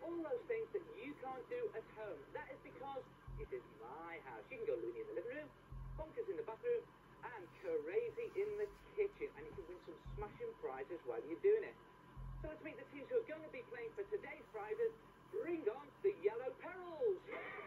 all those things that you can't do at home. That is because it is my house. You can go loony in the living room, bonkers in the bathroom, and crazy in the kitchen. And you can win some smashing prizes while you're doing it. So let's meet the teams who are going to be playing for today's prizes. Bring on the Yellow Perils.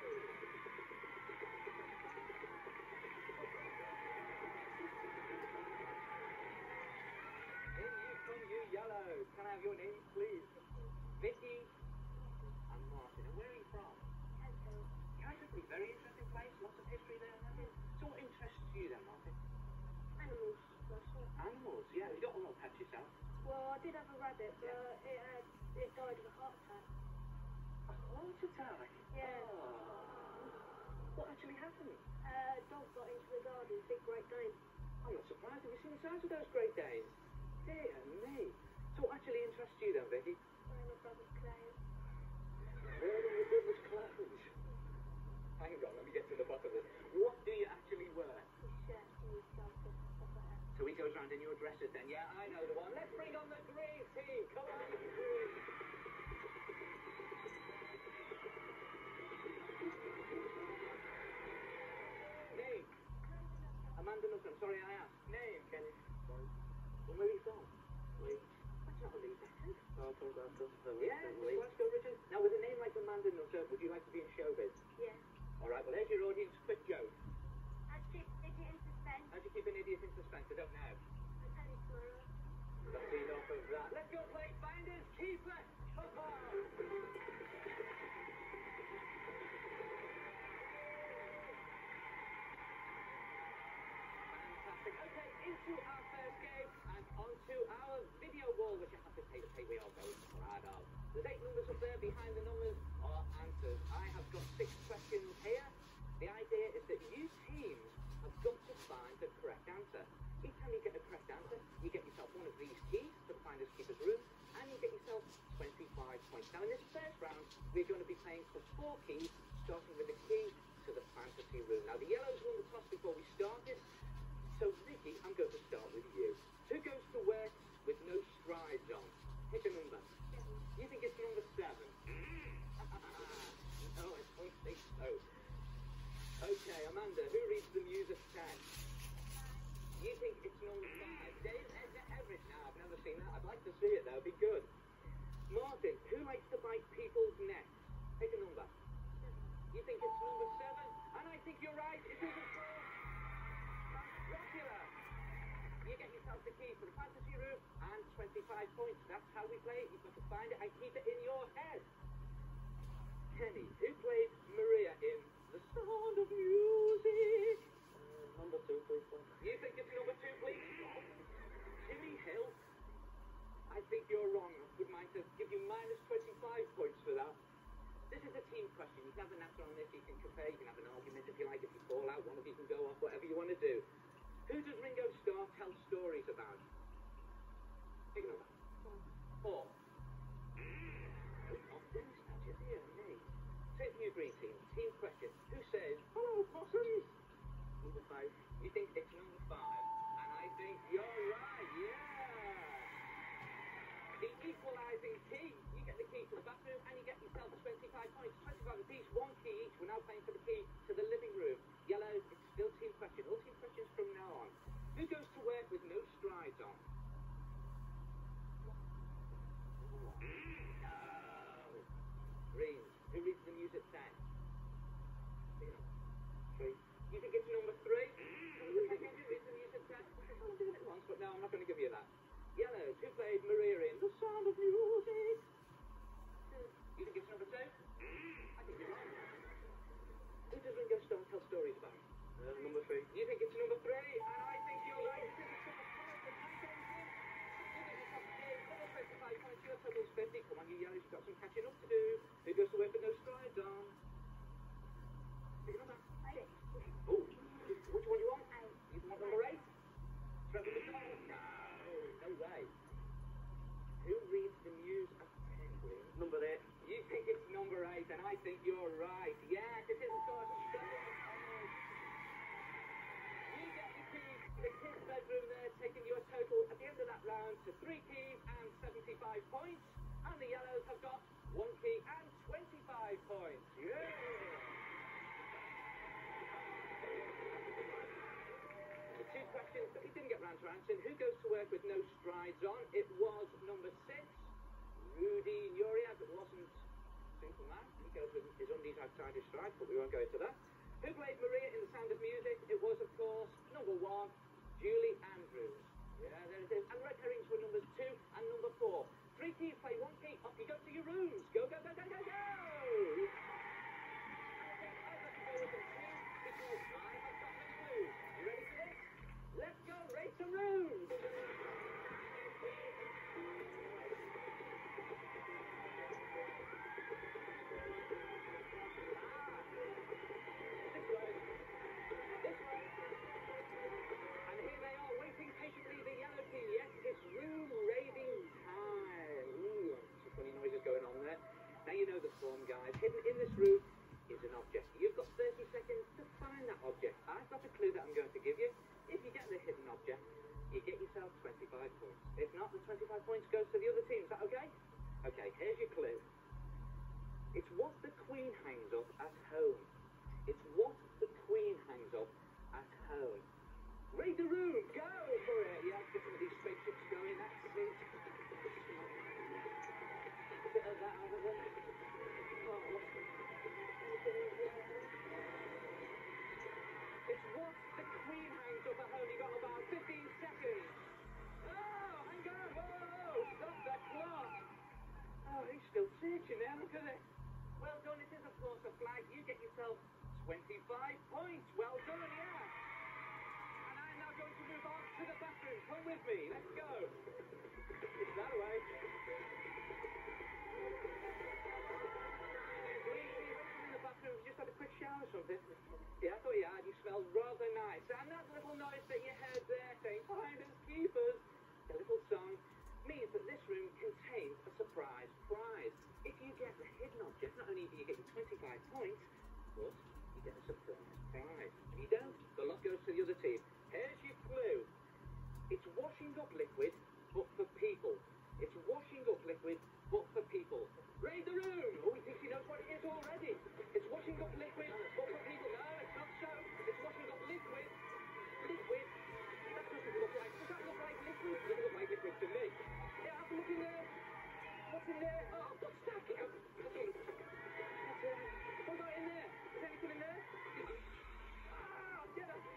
In you come, you Yellows. Can I have your names, please? Vicky and Martin. And where are you from? Canterbury. Very interesting place. Lots of history there. So what interests you then, Martin? Animals. Animals, yeah. You got a little pet yourself? Well, I did have a rabbit, but it died of a heart attack. A heart attack? Yeah. Oh. What actually happened? A dog got into the garden, big Great Dane. I'm not surprised. Have you seen the size of those Great Danes? Dear me. So what actually interests you then, Vicky? Wearing my brother's clothes. Wearing your brother's clothes? Hang on, let me get to the bottom of this. What do you actually wear? His shirts and his trousers, stuff like that. So he goes round in your dresses then? Yeah, I know the one. Let's bring on the green team. Come on, you green. Name? Amanda Nussbaum. Sorry, I asked. Name, Kenny. Well, where are you from? Leeds. That's not a Leeds accent. Oh, from Glasgow. Yeah, Glasgow original. Now, with a name like Amanda Nussbaum, would you like to be in showbiz? Yeah. All right, well, here's your audience quick joke. I'd keep it in suspense. How'd you keep an idiot in suspense? I don't know. I'll tell you tomorrow. That's enough of that. Let's go play Finders Keepers. Fantastic. Okay, into our first game and onto our video wall, which I have to say the pay we are very proud of. There's 8 numbers up there. Behind the numbers are answers. I have got 6 questions here. The idea is that you teams have got to find the correct answer. Each time you get a correct answer, you get yourself one of these keys to the Finders Keepers room, and you get yourself 25 points. Now, in this first round, we're going to be playing for 4 keys, starting with the key to the fantasy room. Now, the Yellows won the toss before we started, so Vicky, I'm going to start with you. Who goes to work with no strides on? Pick a number. You think it's number 7? No, I don't think so. Okay, Amanda, who reads the music text? You think it's number 5. Dave Everett? No, I've never seen that. I'd like to see it, that would be good. Martin, who likes to bite people's necks? Pick a number. You think it's number 7? And I think you're right. It is, of course, Dracula. You get yourself the key to the fantasy room and 25 points. That's how we play it. You've got to find it and keep it in your head. Kenny, who played Maria in The Sound of Music? Number 2, please. You think it's number 2, please? Jimmy Hill? I think you're wrong. I would mind to give you minus 25 points for that. This is a team question. You can have an answer on this. You can compare. You can have an argument if you like. If you fall out, one of you can go off. Whatever you want to do. Who does Ringo Starr tell stories about? Pick a number. 4. Not this, now, dear me. Say to you, green team. Team question. Who says, "Hello, possums"? Number 5. You think it's number 5, and I think you're right. Yeah. The equalising key. You get the key to the bathroom, and you get yourself 25 points. 25 apiece, 1 key each. We're now playing for the key to the living room. Yellow, it's still team question. All team questions from now on. Who goes to work with no strides on? No. Green. Who reads the music text? 3. You think it's number 3? Who reads the music text? I'm doing it once, but no, I'm not going to give you that. Yellows, who played Maria in The Sound of Music? You think it's number 2? I think you're wrong. Who does Ringo Starr tell stories about? Number 3. You think it's number 3? And I think you're right. You think it's number 5. The Pantheon win. You get yourself a game. 25 points. Your total's 50. Come on, you Yellows, you've got some catching up to do. Who goes to work with no strides on? Pick a number. 6. Oh, which one do you want? 8. You want number 8? Trevor McDonald? No way. Who reads the news at Penguin? Number 8. You think it's number 8, and I think you're right. Yes, it is, of course. You get your keys to the kids' bedroom there, taking your total at the end of that round to 3 keys and 75 points. And the yellows have got 1 key and 25 points. Yeah! The two questions that we didn't get round to answering. Who goes to work with no strides on? It was number 6, Rudy Nuriad. It wasn't Superman. He goes with his undies outside his strides, but we won't go into that. Who played Maria in The Sound of Music? It was, of course, number 1, Julie Andrews. Yeah, there it is. And red herrings were numbers 2 and number 4. 3 keys, play 1 key. Off you go to your rooms. Go, go, go, go, go, go! I've got to go with them too, because I have got my clues. You ready for this? Let's go race some rooms! Now you know the form, guys. Hidden in this room is an object. You've got 30 seconds to find that object. I've got a clue that I'm going to give you. If you get the hidden object, you get yourself 25 points. If not, the 25 points goes to the other team. Is that okay? Okay, here's your clue. It's what the Queen hangs up at home. It's what the Queen hangs up at home. Read the room. Go for it. Yeah, get some of these spaceships going. That's it. A bit of that out of them. It's what the Queen hangs up at home. You got about 15 seconds. Oh, hang on. Whoa, stop that clock. Oh, he's still searching there. Look at it. Well done. It is, of course, a flag. You get yourself 25 points. Well done, yeah. And I'm now going to move on to the bathroom. Come with me. Let's go. It's that way. Just had a quick shower or something. Yeah, I thought you had. You smelled rather nice. And that little noise that you heard there saying, finders keepers, the little song, means that this room contains a surprise prize. If you get the hidden object, not only do you get your 25 points, but you get a surprise prize. If you don't, the lot goes to the other team. Here's your clue. It's washing up liquid, but for people. It's washing up liquid, but for people. Read the room. Oh, he thinks he knows what it is already. It's washing up liquid, but for people. No, it's not so. It's washing up liquid. Liquid. That doesn't look like. Does that look like liquid? It doesn't look like liquid to me. Yeah, have a look in there. What's in there? Oh, I've got stacking. What about in there? Is anything in there? Ah, get up.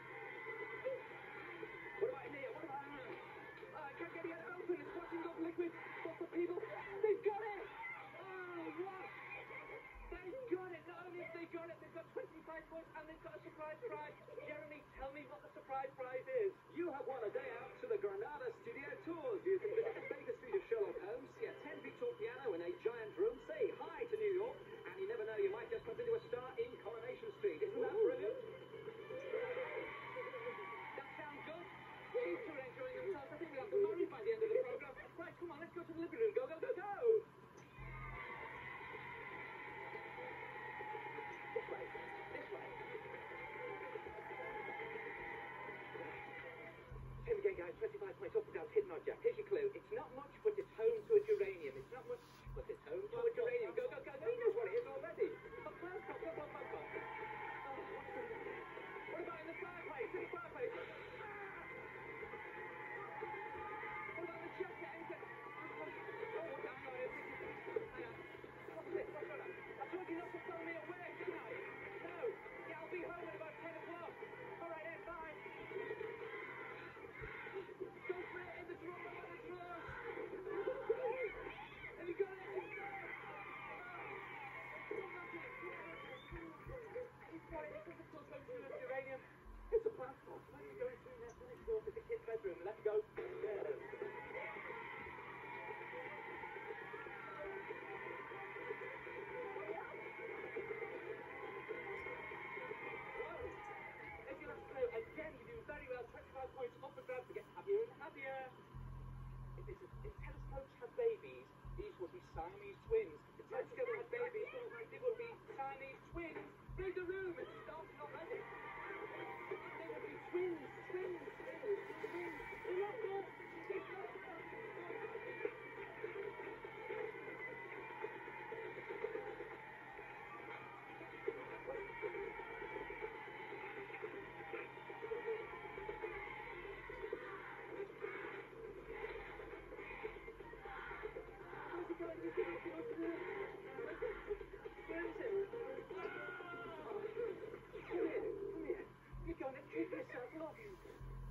What about in here? What about in there? I can't get it open. It's washing up liquid, but for people. They've got it. Oh, what? They've got it. Not only have they got it, they've got 25 points and they've got a surprise prize. Jeremy, tell me what the surprise prize is. You have won a day out to the Granada Studio Tours. You can visit the Baker Street of Sherlock Holmes, see a 10-feet-tall piano in a giant room, say hi to New York, and you never know, you might just bump into a star in Coronation Street. Isn't that brilliant? That sounds good. These two are enjoying themselves. I think we'll have them married by the end of the program. Right, come on, let's go to the living room. Go, go, go, go. This way. This way. Here we go, guys. 25 points up and down. Hidden object. Here's your clue. It's not much, but it's home to a geranium. It's not much, but it's home to a geranium. Go, go, go. He knows what it is already. A plant pot. Go, go, go, go. Oh, what's in there? What about in the fireplace? In the fireplace? What about the jacket? Anything? Oh, hang on. Hang on. What's this? What's that? I told you not to throw me away, didn't I? No. Yeah, I'll be home at about 10 o'clock. All right, then. Bye. Go for it in the drawer. In the drawer. Have you got it? It's there. He's got it. It doesn't still go to the uranium. It's a plant pot. Let's go into next door to the kid's bedroom. Let's go. Yeah. Again, you do very well. 25 points up and down to get happier and happier. If telescopes had babies, these would be Siamese twins. If telescopes had babies, they would be Siamese twins. Read the room. It's starting already. They would be twins. They're not good.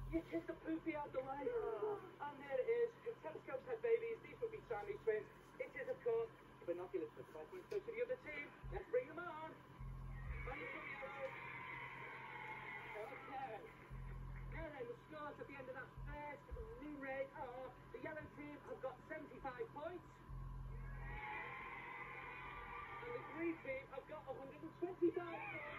You kicked the poopy out the way. And there it is. Telescopes had babies. These would be Siamese twins. It is, of course, binoculars for 5 points go to the other team. Let's bring them on. On your front yellow. Okay. Now then, the scores at the end of that first room raid are the yellow team have got 75 points. And the green team have got 125 points.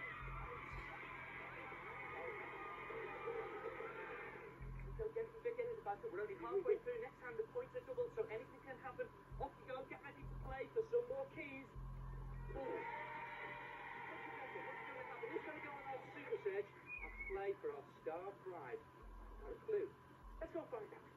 So get some big in the basket. We're only halfway through. Next time the points are doubled, so anything can happen. Off you go. Get ready to play for some more keys. What's going to happen? Who's going to go on our super search and play for our star prize? Not a clue. Let's go find out.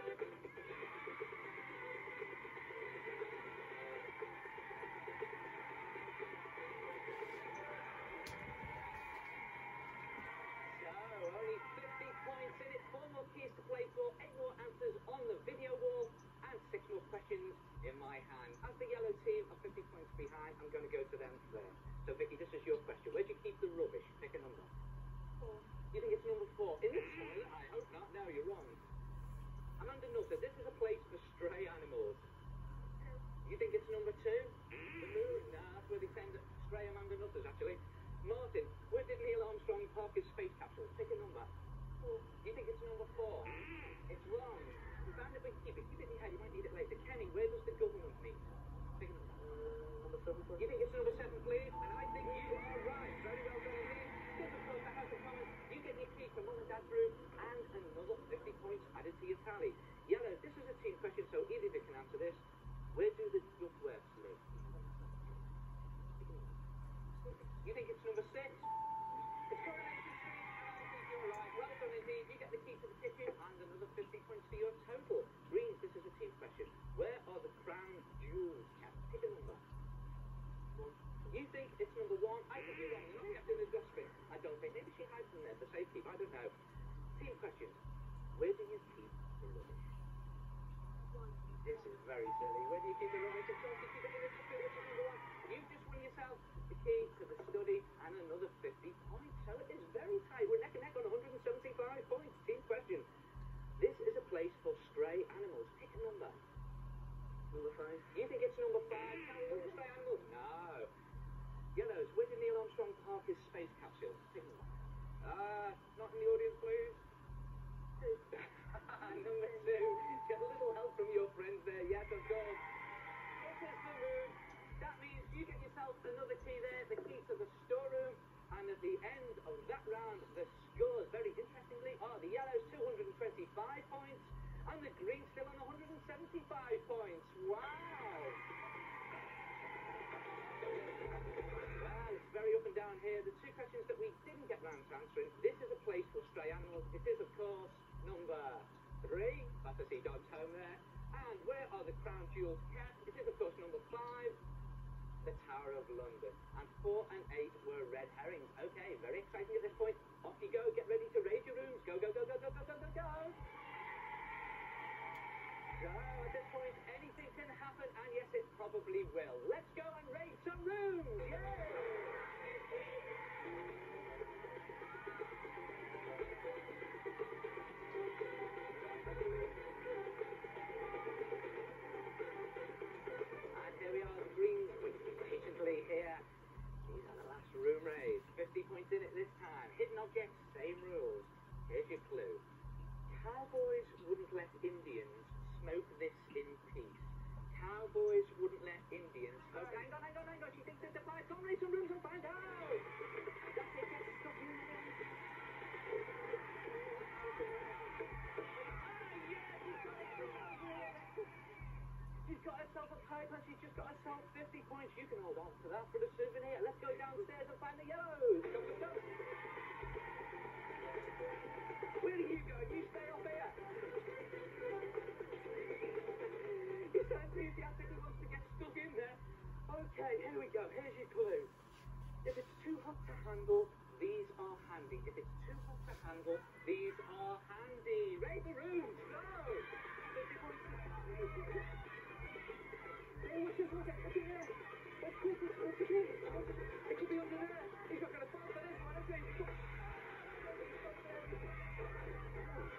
Only 50 points in it, 4 more keys to play for, 8 more answers on the video wall, and 6 more questions in my hand. As the yellow team are 50 points behind, I'm going to go to them first. So Vicky, this is your question. Where do you keep the rubbish? Pick a number. 4. You think it's number 4? In the toilet? I hope not. No, you're wrong. Amanda Nutter, this is a place for stray animals. You think it's number 2? The moon? Nah, that's where they send stray Amanda Nutters, actually. Martin, where did Neil Armstrong park his space capsule? Pick a number. 4. You think it's number 4? It's wrong. You found it, but keep it in your head. You might need it later. Kenny, where does the government meet? Pick a number. Number 7, please. You think it's number 7, please? And I think you are right. Very well done indeed. This, of course, the House of Commons. You get your key from Mum and Dad's room and another 50 points added to your tally. Yellow, this is a team question, so either of you can answer this. Where do the Duckworths live? You think it's number 6? It's Coronation Street, and I think you're right. Well done indeed. You get the key to the kitchen and another 50 points for your total. Greens, this is a team question. Where are the crown jewels kept? Pick a number. 1. You think it's number 1? I think you're wrong. They're not kept in the dustbin. I don't think. Maybe she hides them there for safekeep. I don't know. Team questions. Where do you keep the rubbish? 1. This is very silly. Where do you keep the rubbish? Of course, you keep it in the dustbin, which is number 1. You've just won yourself the key to the study and another 50 points. So it is very tight. We're neck and neck on 175 points. Team question. This is a place for stray animals. Pick a number. Number 5. You think it's number 5? Carry on, stray animals? No. Yellows, where did Neil Armstrong park his space capsule? Pick a number. Not in the audience, please. 2. Number 2. Get a little help from your friends there. Yes, of course. It is the moon. That means you get yourself another key there, the key to the storeroom. And at the end of that round, the scores, very interestingly, are the yellows 225 points and the green still on 175 points. Wow! Well, it's very up and down here. The 2 questions that we didn't get round to answering. This is a place for stray animals. It is, of course, number 3. That's a sea dog's home there. And where are the crown jewels kept? It is, of course, number 5. The Tower of London. And 4 and 8 were red herrings. Okay, very exciting at this point. Off you go. Get ready to raid your rooms. Go, go, go, go, go, go, go, go, go. So at this point, anything can happen, and yes, it probably will. Let's go and raid some rooms. Yay! And here we are, the greens patiently here. These are the last room raids. 50 points in it this time. Hidden objects, same rules. Here's your clue. Cowboys wouldn't let Indians smoke this in peace. Cowboys wouldn't let Indians smoke. Hang on. She thinks it's a fight. Come raid some rooms and find out. That's it. Get stuck in there. She's got herself a pipe and she's just got herself 50 points. You can hold on to that for the souvenir. Let's go downstairs and find the yellows. Come. Where are you going? You stay up here. He so enthusiastically wants to get stuck in there. Okay, here we go. Here's your clue. If it's too hot to handle, these are handy. If it's too hot to handle, these are handy. Raid the rooms. Go. 50 points. Oh, what's in there? What's it? It could be under there. He's not going to fall for this one, is he?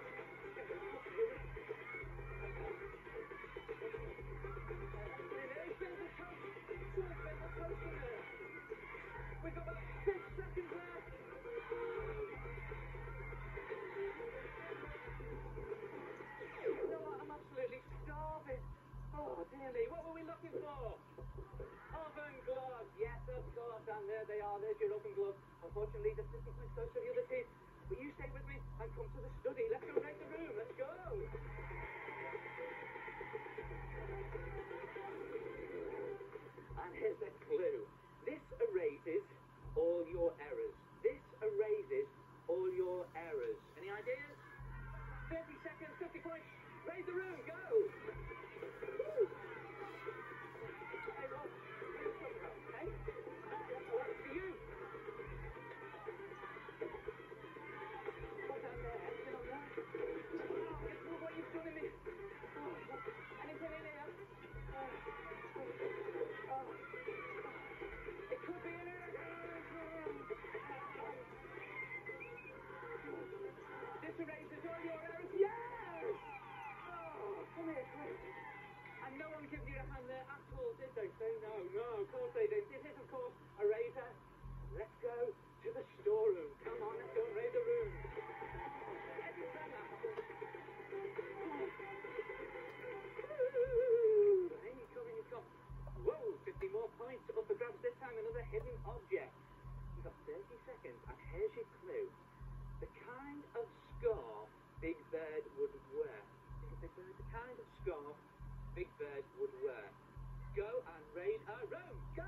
what were we looking for? Oven gloves. Yes, of course. And there they are. There's your oven gloves. Unfortunately, the 50 points goes to the other team. But you stay with me and come to the study. Let's go rate the room. Let's go. And here's the clue. This erases all your errors. This erases all your errors. Any ideas? 30 seconds, 50 points. Raise the room. Go. Woo. Hey, Rob. Hey? What's for you? What's down there? Anything on there? Oh, guess what you've done in me? Oh, anything in here? Oh. It could be in here. This erases all your errors. Yes! Oh, come here, Chris. And no one gives you a hand there at all, did they? Say no, of course they did. This is, of course, a razor. Let's go to the storeroom. Come on, let's go and raise the room. In you come. Whoa, 50 more points up for grabs this time. Another hidden object. You've got 30 seconds, and here's your clue. The kind of scarf Big Bird would wear. The kind of scarf Big Bird would wear. Go and raid a room. Go!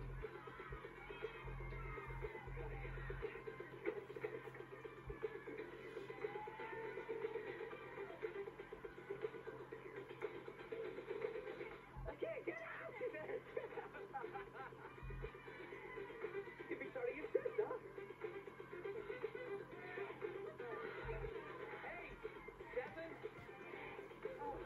Okay, get out of it! You'd be sorry you said that. 8, 7. Oh.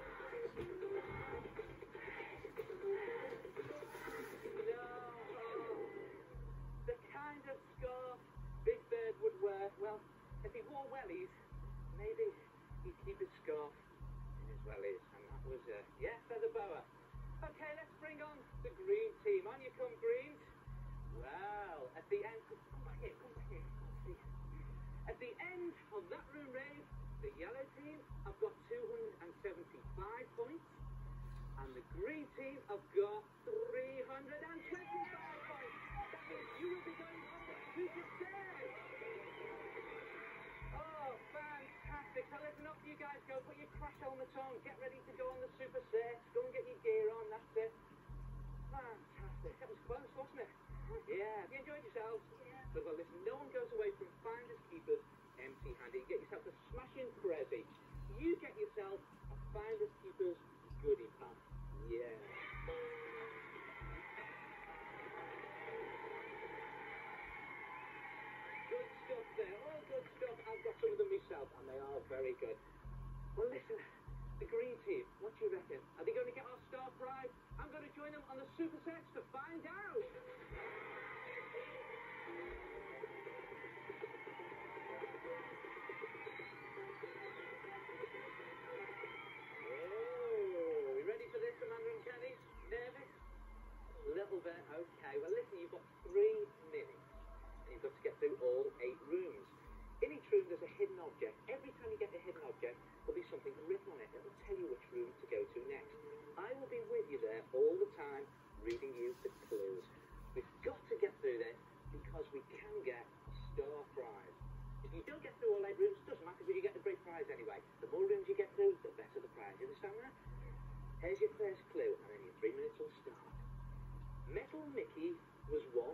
The kind of scarf Big Bird would wear, well, if he wore wellies, maybe he'd keep his scarf in his wellies, and that was feather boa. Okay, let's bring on the green team. On you come, greens. Well, at the end, come back here. At the end of that room raid, the yellow team have got 275 points, and the green team have got 325 points. That means you will be going on the super stage. Oh, fantastic. So listen up, you guys go. Put your crash helmets on. Get ready to go on the super set. Go and get your gear on. That's it. Fantastic. That was close, wasn't it? Yeah. Have you enjoyed yourselves? Yeah. But well, listen, no one goes away from Finders Keepers empty-handed. You get yourself a smashing Prezi. You get yourself a Finders Keepers goodie pack. Yeah. Good stuff there. All good stuff. I've got some of them myself, and they are very good. Well, listen, the green team, what do you reckon? Are they going to get our star prize? I'm going to join them on the super sets to find out. Oh, you ready for this, Commander and Kenny? Nervous? A little bit. Okay, well, listen, you've got 3 minutes, and you've got to get through all 8 rooms. In each room, there's a hidden object. Every time you get a hidden object, there'll be something written on it. It'll tell you which room to go to next. I will be with you there all the time, reading you the clues. We've got to get through this because we can get a star prize. If you don't get through all 8 rooms, it doesn't matter because you get a great prize anyway. The more rooms you get through, the better the prize. You understand that? Here's your first clue, and then your 3 minutes will start. Metal Mickey was one